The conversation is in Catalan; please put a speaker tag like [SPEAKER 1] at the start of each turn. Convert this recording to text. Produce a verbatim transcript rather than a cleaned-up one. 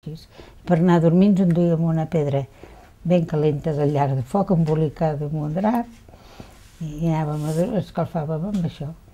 [SPEAKER 1] Per anar a dormir ens enduíem una pedra ben calenta del llarg de foc embolicada amb un drap i anàvem a escalfàvem amb això.